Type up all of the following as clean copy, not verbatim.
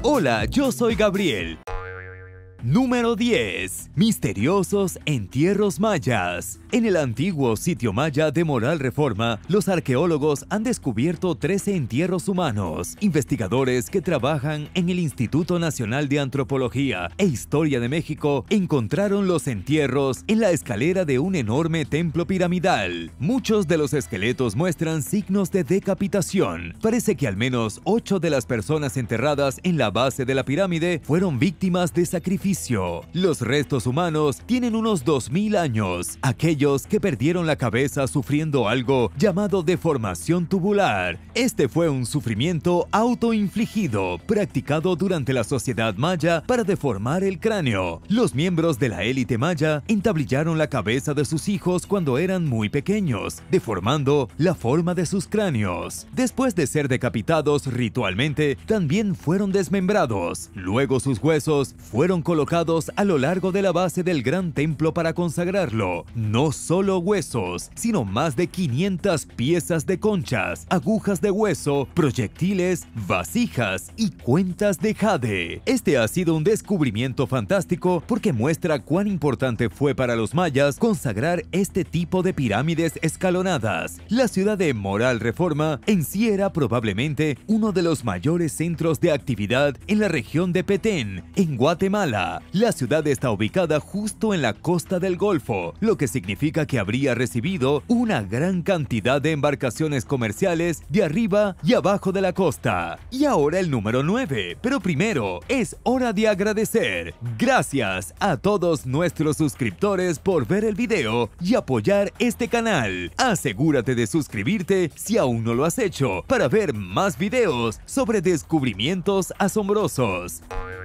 Hola, yo soy Gabriel. Número 10. Misteriosos entierros mayas. En el antiguo sitio maya de Moral Reforma, los arqueólogos han descubierto 13 entierros humanos. Investigadores que trabajan en el Instituto Nacional de Antropología e Historia de México encontraron los entierros en la escalera de un enorme templo piramidal. Muchos de los esqueletos muestran signos de decapitación. Parece que al menos 8 de las personas enterradas en la base de la pirámide fueron víctimas de sacrificio. Los restos humanos tienen unos 2000 años. Aquellos que perdieron la cabeza sufriendo algo llamado deformación tubular. Este fue un sufrimiento autoinfligido, practicado durante la sociedad maya para deformar el cráneo. Los miembros de la élite maya entablillaron la cabeza de sus hijos cuando eran muy pequeños, deformando la forma de sus cráneos. Después de ser decapitados ritualmente, también fueron desmembrados. Luego sus huesos fueron colocados a lo largo de la base del gran templo para consagrarlo. No solo huesos, sino más de 500 piezas de conchas, agujas de hueso, proyectiles, vasijas y cuentas de jade. Este ha sido un descubrimiento fantástico porque muestra cuán importante fue para los mayas consagrar este tipo de pirámides escalonadas. La ciudad de Moral Reforma en sí era probablemente uno de los mayores centros de actividad en la región de Petén, en Guatemala. La ciudad está ubicada justo en la costa del Golfo, lo que significa que habría recibido una gran cantidad de embarcaciones comerciales de arriba y abajo de la costa. Y ahora el número 9, pero primero es hora de agradecer. Gracias a todos nuestros suscriptores por ver el video y apoyar este canal. Asegúrate de suscribirte si aún no lo has hecho para ver más videos sobre descubrimientos asombrosos.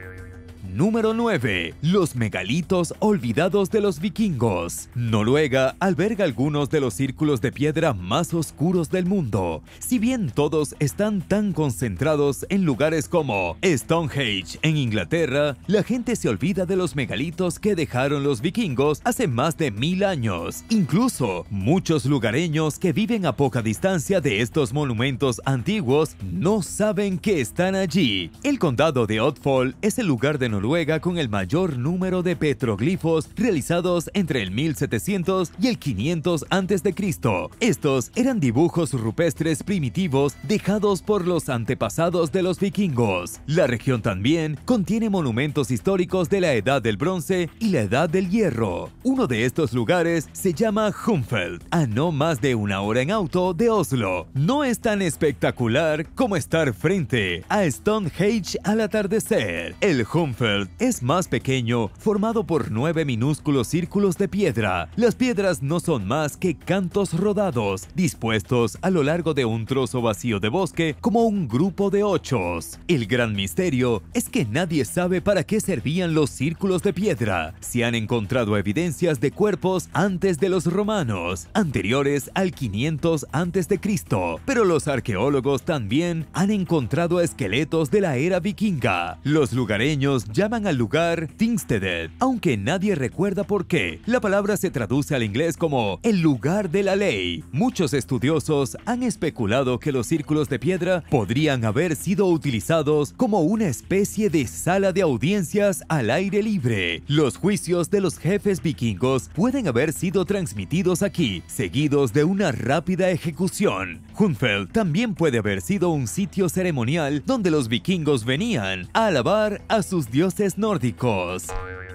Número 9. Los megalitos olvidados de los vikingos. Noruega alberga algunos de los círculos de piedra más oscuros del mundo. Si bien todos están tan concentrados en lugares como Stonehenge en Inglaterra, la gente se olvida de los megalitos que dejaron los vikingos hace más de 1000 años. Incluso, muchos lugareños que viven a poca distancia de estos monumentos antiguos no saben que están allí. El condado de Østfold es el lugar de Noruega con el mayor número de petroglifos realizados entre el 1700 y el 500 a.C. Estos eran dibujos rupestres primitivos dejados por los antepasados de los vikingos. La región también contiene monumentos históricos de la Edad del Bronce y la Edad del Hierro. Uno de estos lugares se llama Humfeld, a no más de una hora en auto de Oslo. No es tan espectacular como estar frente a Stonehenge al atardecer. El Humfeld es más pequeño, formado por 9 minúsculos círculos de piedra. Las piedras no son más que cantos rodados, dispuestos a lo largo de un trozo vacío de bosque como un grupo de ochos. El gran misterio es que nadie sabe para qué servían los círculos de piedra. Se han encontrado evidencias de cuerpos antes de los romanos, anteriores al 500 a.C., pero los arqueólogos también han encontrado esqueletos de la era vikinga. Los lugareños llaman al lugar Tingstedet, aunque nadie recuerda por qué. La palabra se traduce al inglés como el lugar de la ley. Muchos estudiosos han especulado que los círculos de piedra podrían haber sido utilizados como una especie de sala de audiencias al aire libre. Los juicios de los jefes vikingos pueden haber sido transmitidos aquí, seguidos de una rápida ejecución. Humfeld también puede haber sido un sitio ceremonial donde los vikingos venían a alabar a sus dioses nórdicos.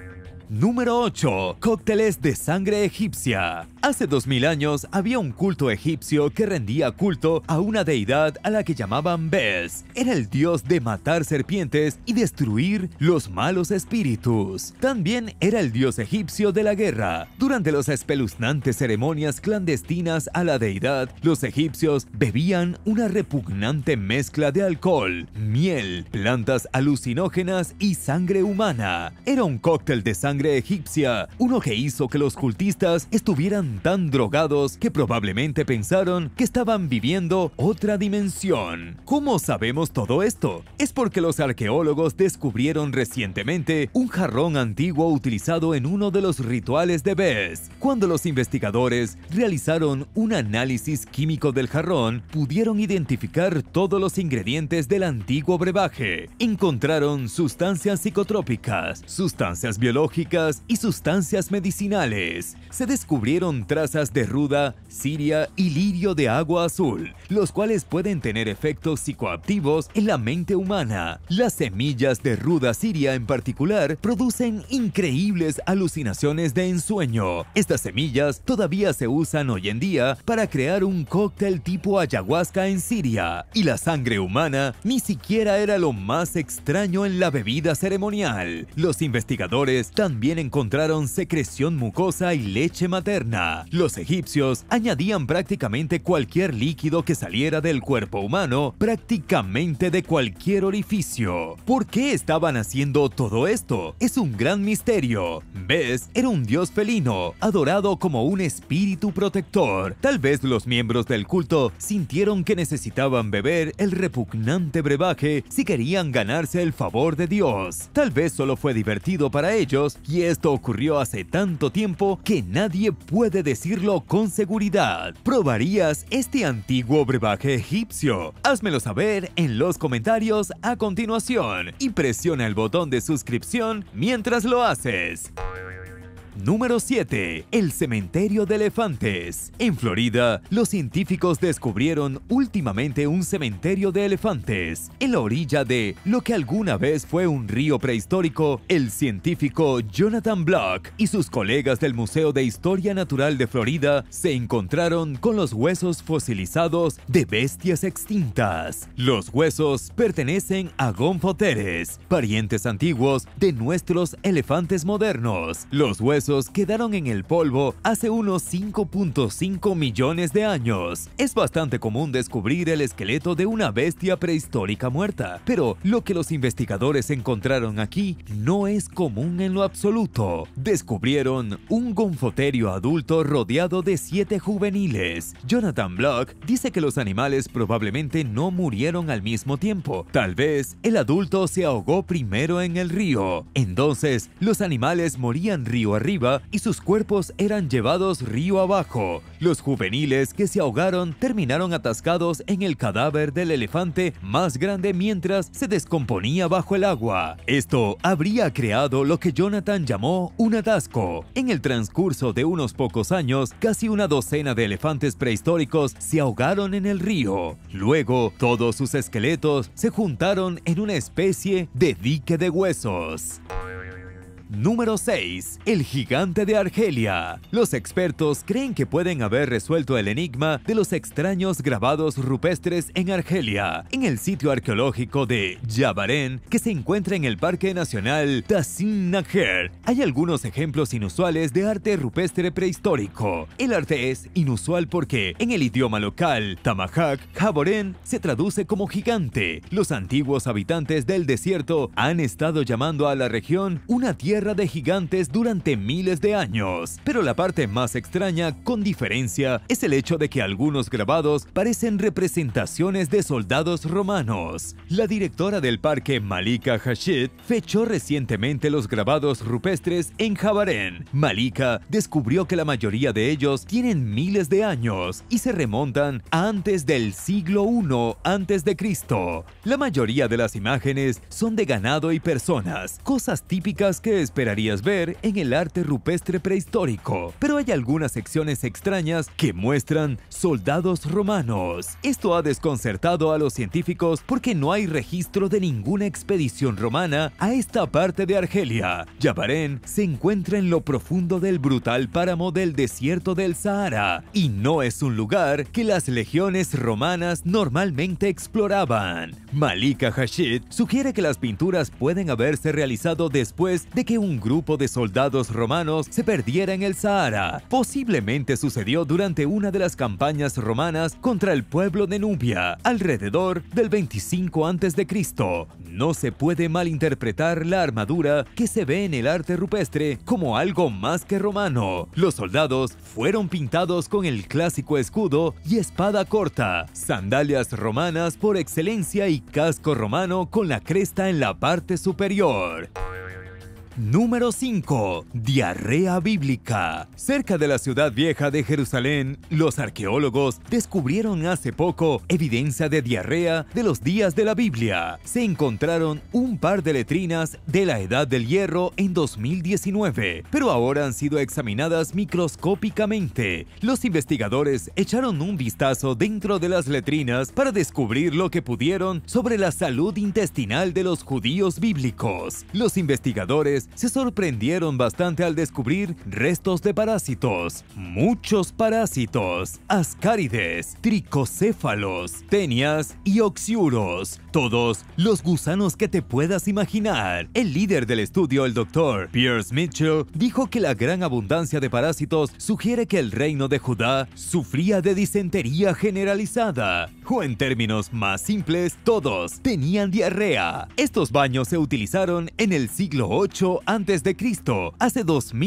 Número 8. Cócteles de sangre egipcia. Hace 2000 años había un culto egipcio que rendía culto a una deidad a la que llamaban Bes. Era el dios de matar serpientes y destruir los malos espíritus. También era el dios egipcio de la guerra. Durante las espeluznantes ceremonias clandestinas a la deidad, los egipcios bebían una repugnante mezcla de alcohol, miel, plantas alucinógenas y sangre humana. Era un cóctel de sangre egipcia, uno que hizo que los cultistas estuvieran estaban tan drogados que probablemente pensaron que estaban viviendo otra dimensión. ¿Cómo sabemos todo esto? Es porque los arqueólogos descubrieron recientemente un jarrón antiguo utilizado en uno de los rituales de Bes. Cuando los investigadores realizaron un análisis químico del jarrón, pudieron identificar todos los ingredientes del antiguo brebaje. Encontraron sustancias psicotrópicas, sustancias biológicas y sustancias medicinales. Se descubrieron trazas de ruda, ciria y lirio de agua azul, los cuales pueden tener efectos psicoactivos en la mente humana. Las semillas de ruda ciria en particular producen increíbles alucinaciones de ensueño. Estas semillas todavía se usan hoy en día para crear un cóctel tipo ayahuasca en Siria, y la sangre humana ni siquiera era lo más extraño en la bebida ceremonial. Los investigadores también encontraron secreción mucosa y leche materna. Los egipcios añadían prácticamente cualquier líquido que saliera del cuerpo humano, prácticamente de cualquier orificio. ¿Por qué estaban haciendo todo esto? Es un gran misterio. Bes era un dios felino, adorado como un espíritu protector. Tal vez los miembros del culto sintieron que necesitaban beber el repugnante brebaje si querían ganarse el favor de Dios. Tal vez solo fue divertido para ellos, y esto ocurrió hace tanto tiempo que nadie puede decirlo con seguridad. ¿Probarías este antiguo brebaje egipcio? Házmelo saber en los comentarios a continuación y presiona el botón de suscripción mientras lo haces. Número 7. El cementerio de elefantes. En Florida, los científicos descubrieron últimamente un cementerio de elefantes en la orilla de lo que alguna vez fue un río prehistórico. El científico Jonathan Block y sus colegas del Museo de Historia Natural de Florida se encontraron con los huesos fosilizados de bestias extintas. Los huesos pertenecen a gonfoteres, parientes antiguos de nuestros elefantes modernos. Los huesos quedaron en el polvo hace unos 5.5 millones de años. Es bastante común descubrir el esqueleto de una bestia prehistórica muerta, pero lo que los investigadores encontraron aquí no es común en lo absoluto. Descubrieron un gonfoterio adulto rodeado de 7 juveniles. Jonathan Block dice que los animales probablemente no murieron al mismo tiempo. Tal vez el adulto se ahogó primero en el río. Entonces, los animales morían río arriba y sus cuerpos eran llevados río abajo. Los juveniles que se ahogaron terminaron atascados en el cadáver del elefante más grande mientras se descomponía bajo el agua. Esto habría creado lo que Jonathan llamó un atasco. En el transcurso de unos pocos años, casi una docena de elefantes prehistóricos se ahogaron en el río. Luego, todos sus esqueletos se juntaron en una especie de dique de huesos. Número 6. El gigante de Argelia. Los expertos creen que pueden haber resuelto el enigma de los extraños grabados rupestres en Argelia, en el sitio arqueológico de Yabarén, que se encuentra en el Parque Nacional Tassin Najer. Hay algunos ejemplos inusuales de arte rupestre prehistórico. El arte es inusual porque, en el idioma local, Tamahak, Jaborén se traduce como gigante. Los antiguos habitantes del desierto han estado llamando a la región una tierra de gigantes durante miles de años. Pero la parte más extraña, con diferencia, es el hecho de que algunos grabados parecen representaciones de soldados romanos. La directora del parque, Malika Hashid, fechó recientemente los grabados rupestres en Jabarén. Malika descubrió que la mayoría de ellos tienen miles de años y se remontan a antes del siglo I a.C. La mayoría de las imágenes son de ganado y personas, cosas típicas que esperarías ver en el arte rupestre prehistórico, pero hay algunas secciones extrañas que muestran soldados romanos. Esto ha desconcertado a los científicos porque no hay registro de ninguna expedición romana a esta parte de Argelia. Yabarén se encuentra en lo profundo del brutal páramo del desierto del Sahara y no es un lugar que las legiones romanas normalmente exploraban. Malika Hashid sugiere que las pinturas pueden haberse realizado después de que que un grupo de soldados romanos se perdiera en el Sahara. Posiblemente sucedió durante una de las campañas romanas contra el pueblo de Nubia, alrededor del 25 a.C. No se puede malinterpretar la armadura que se ve en el arte rupestre como algo más que romano. Los soldados fueron pintados con el clásico escudo y espada corta, sandalias romanas por excelencia y casco romano con la cresta en la parte superior. Número 5. Diarrea bíblica. Cerca de la ciudad vieja de Jerusalén, los arqueólogos descubrieron hace poco evidencia de diarrea de los días de la Biblia. Se encontraron un par de letrinas de la Edad del Hierro en 2019, pero ahora han sido examinadas microscópicamente. Los investigadores echaron un vistazo dentro de las letrinas para descubrir lo que pudieron sobre la salud intestinal de los judíos bíblicos. Los investigadores se sorprendieron bastante al descubrir restos de parásitos, muchos parásitos, ascárides, tricocéfalos, tenias y oxiuros, todos los gusanos que te puedas imaginar. El líder del estudio, el Dr. Pierce Mitchell, dijo que la gran abundancia de parásitos sugiere que el reino de Judá sufría de disentería generalizada, o en términos más simples, todos tenían diarrea. Estos baños se utilizaron en el siglo VIII a.C., hace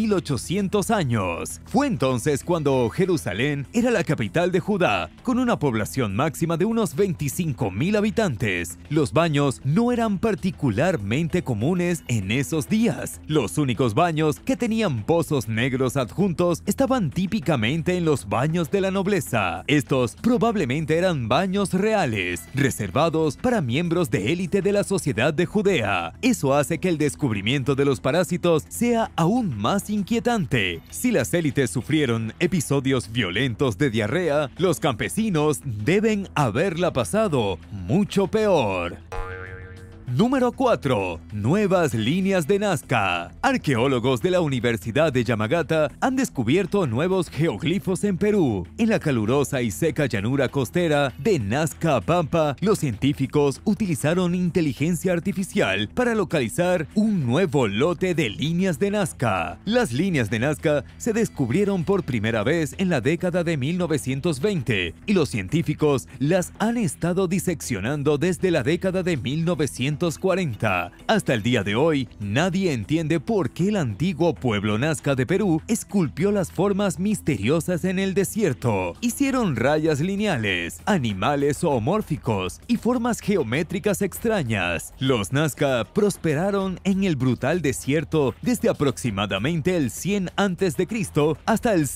2800 años. Fue entonces cuando Jerusalén era la capital de Judá, con una población máxima de unos 25,000 habitantes. Los baños no eran particularmente comunes en esos días. Los únicos baños que tenían pozos negros adjuntos estaban típicamente en los baños de la nobleza. Estos probablemente eran baños reales, reservados para miembros de élite de la sociedad de Judea. Eso hace que el descubrimiento de los parásitos sea aún más inquietante. Si las élites sufrieron episodios violentos de diarrea, los campesinos deben haberla pasado mucho peor. Número 4. Nuevas líneas de Nazca. Arqueólogos de la Universidad de Yamagata han descubierto nuevos geoglifos en Perú. En la calurosa y seca llanura costera de Nazca Pampa, los científicos utilizaron inteligencia artificial para localizar un nuevo lote de líneas de Nazca. Las líneas de Nazca se descubrieron por primera vez en la década de 1920 y los científicos las han estado diseccionando desde la década de 1940. Hasta el día de hoy, nadie entiende por qué el antiguo pueblo Nazca de Perú esculpió las formas misteriosas en el desierto. Hicieron rayas lineales, animales zoomórficos y formas geométricas extrañas. Los Nazca prosperaron en el brutal desierto desde aproximadamente el 100 a.C. hasta el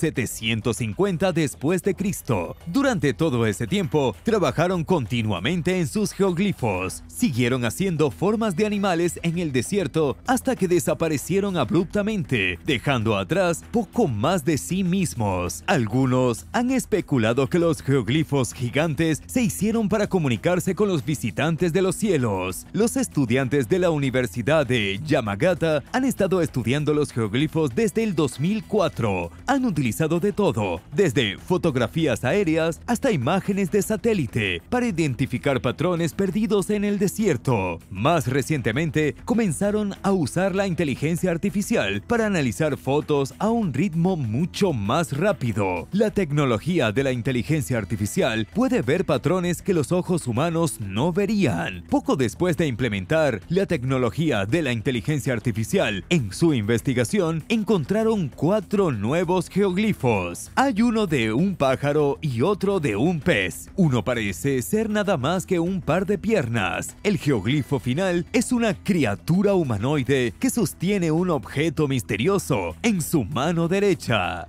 750 después de Cristo. Durante todo ese tiempo, trabajaron continuamente en sus geoglifos. Siguieron haciendo formas de animales en el desierto hasta que desaparecieron abruptamente, dejando atrás poco más de sí mismos. Algunos han especulado que los geoglifos gigantes se hicieron para comunicarse con los visitantes de los cielos. Los estudiantes de la Universidad de Yamagata han estado estudiando los geoglifos desde el 2004. Han utilizado de todo, desde fotografías aéreas hasta imágenes de satélite, para identificar patrones perdidos en el desierto. Más recientemente, comenzaron a usar la inteligencia artificial para analizar fotos a un ritmo mucho más rápido. La tecnología de la inteligencia artificial puede ver patrones que los ojos humanos no verían. Poco después de implementar la tecnología de la inteligencia artificial en su investigación, encontraron 4 nuevos geoglifos. Hay uno de un pájaro y otro de un pez. Uno parece ser nada más que un par de piernas. El geoglifo final es una criatura humanoide que sostiene un objeto misterioso en su mano derecha.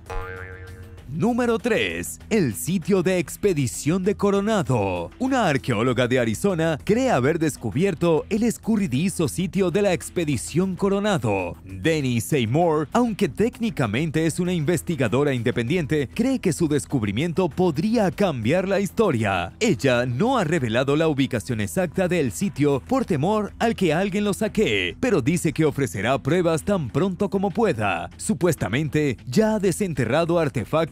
Número 3. El sitio de expedición de Coronado. Una arqueóloga de Arizona cree haber descubierto el escurridizo sitio de la expedición Coronado. Denny Seymour, aunque técnicamente es una investigadora independiente, cree que su descubrimiento podría cambiar la historia. Ella no ha revelado la ubicación exacta del sitio por temor al que alguien lo saquee, pero dice que ofrecerá pruebas tan pronto como pueda. Supuestamente, ya ha desenterrado artefactos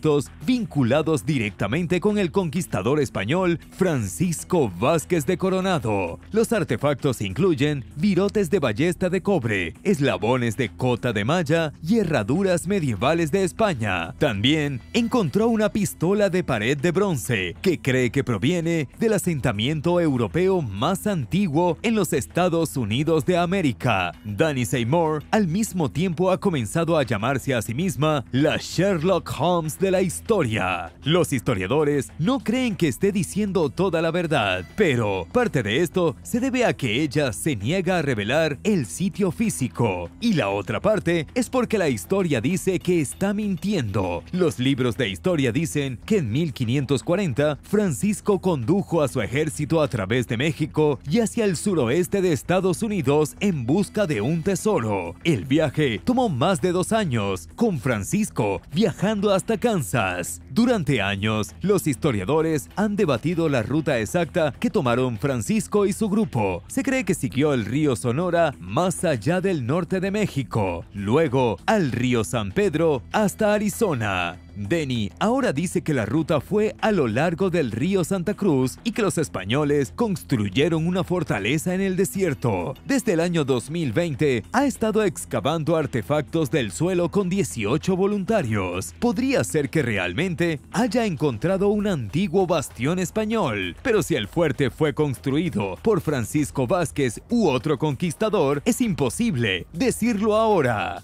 artefactos vinculados directamente con el conquistador español Francisco Vázquez de Coronado. Los artefactos incluyen virotes de ballesta de cobre, eslabones de cota de malla y herraduras medievales de España. También encontró una pistola de pared de bronce que cree que proviene del asentamiento europeo más antiguo en los Estados Unidos de América. Dani Seymour al mismo tiempo ha comenzado a llamarse a sí misma la Sherlock Holmes de la historia. Los historiadores no creen que esté diciendo toda la verdad, pero parte de esto se debe a que ella se niega a revelar el sitio físico, y la otra parte es porque la historia dice que está mintiendo. Los libros de historia dicen que en 1540 Francisco condujo a su ejército a través de México y hacia el suroeste de Estados Unidos en busca de un tesoro. El viaje tomó más de 2 años, con Francisco viajando hasta Kansas. Durante años, los historiadores han debatido la ruta exacta que tomaron Francisco y su grupo. Se cree que siguió el río Sonora más allá del norte de México, luego al río San Pedro hasta Arizona. Denny ahora dice que la ruta fue a lo largo del río Santa Cruz y que los españoles construyeron una fortaleza en el desierto. Desde el año 2020 ha estado excavando artefactos del suelo con 18 voluntarios. Podría ser que realmente haya encontrado un antiguo bastión español, pero si el fuerte fue construido por Francisco Vázquez u otro conquistador, es imposible decirlo ahora.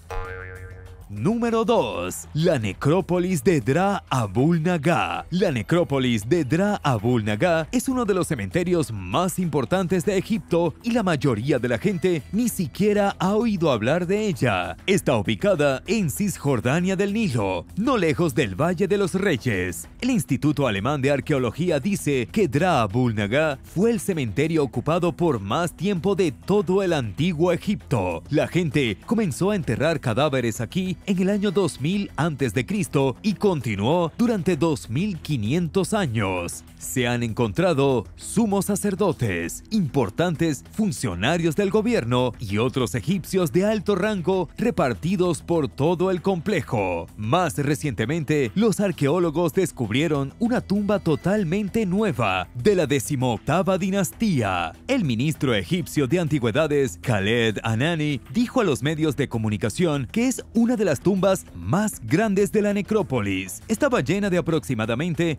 Número 2. La necrópolis de Dra Abul Naga. La necrópolis de Dra Abul Naga es uno de los cementerios más importantes de Egipto y la mayoría de la gente ni siquiera ha oído hablar de ella. Está ubicada en Cisjordania del Nilo, no lejos del Valle de los Reyes. El Instituto Alemán de Arqueología dice que Dra Abul Naga fue el cementerio ocupado por más tiempo de todo el antiguo Egipto. La gente comenzó a enterrar cadáveres aquí en el año 2000 a.C. y continuó durante 2500 años. Se han encontrado sumos sacerdotes, importantes funcionarios del gobierno y otros egipcios de alto rango repartidos por todo el complejo. Más recientemente, los arqueólogos descubrieron una tumba totalmente nueva de la 18ª dinastía. El ministro egipcio de antigüedades, Khaled Anani, dijo a los medios de comunicación que es una de las tumbas más grandes de la necrópolis. Estaba llena de aproximadamente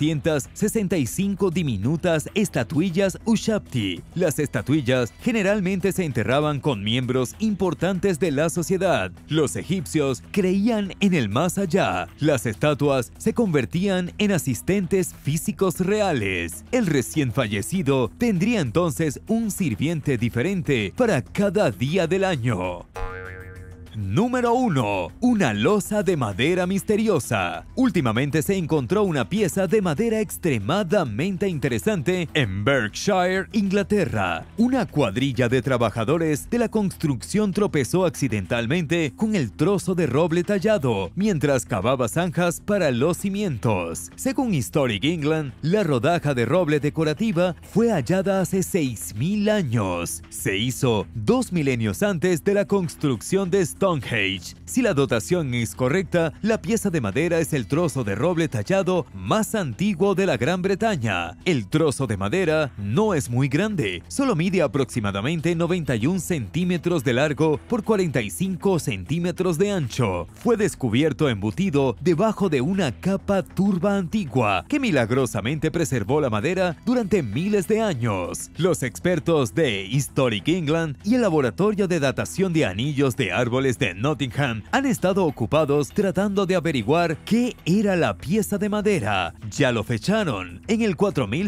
365 diminutas estatuillas Ushabti. Las estatuillas generalmente se enterraban con miembros importantes de la sociedad. Los egipcios creían en el más allá. Las estatuas se convertían en asistentes físicos reales. El recién fallecido tendría entonces un sirviente diferente para cada día del año. Número 1. Una losa de madera misteriosa. Últimamente se encontró una pieza de madera extremadamente interesante en Berkshire, Inglaterra. Una cuadrilla de trabajadores de la construcción tropezó accidentalmente con el trozo de roble tallado mientras cavaba zanjas para los cimientos. Según Historic England, la rodaja de roble decorativa fue hallada hace 6000 años. Se hizo 2 milenios antes de la construcción de Stonehenge. Si la dotación es correcta, la pieza de madera es el trozo de roble tallado más antiguo de la Gran Bretaña. El trozo de madera no es muy grande, solo mide aproximadamente 91 centímetros de largo por 45 centímetros de ancho. Fue descubierto embutido debajo de una capa turba antigua que milagrosamente preservó la madera durante miles de años. Los expertos de Historic England y el laboratorio de datación de anillos de árboles de Nottingham han estado ocupados tratando de averiguar qué era la pieza de madera. Ya lo fecharon en el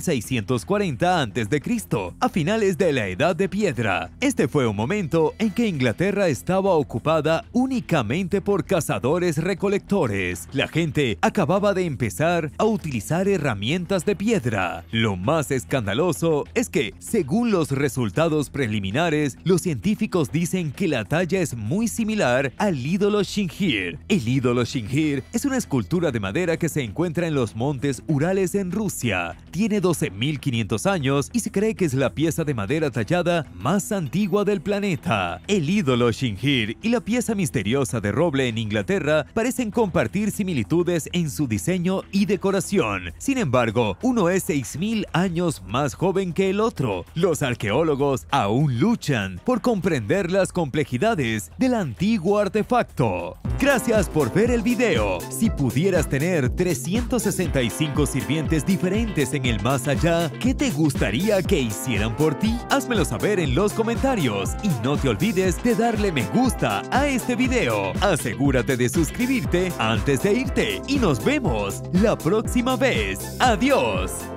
4640 a.C., a finales de la Edad de Piedra. Este fue un momento en que Inglaterra estaba ocupada únicamente por cazadores-recolectores. La gente acababa de empezar a utilizar herramientas de piedra. Lo más escandaloso es que, según los resultados preliminares, los científicos dicen que la talla es muy similar similar al ídolo Shinhir. El ídolo Shinhir es una escultura de madera que se encuentra en los montes Urales en Rusia. Tiene 12.500 años y se cree que es la pieza de madera tallada más antigua del planeta. El ídolo Shinhir y la pieza misteriosa de roble en Inglaterra parecen compartir similitudes en su diseño y decoración. Sin embargo, uno es 6.000 años más joven que el otro. Los arqueólogos aún luchan por comprender las complejidades del antiguo artefacto. Gracias por ver el video. Si pudieras tener 365 sirvientes diferentes en el más allá, ¿qué te gustaría que hicieran por ti? Házmelo saber en los comentarios y no te olvides de darle me gusta a este video. Asegúrate de suscribirte antes de irte y nos vemos la próxima vez. ¡Adiós!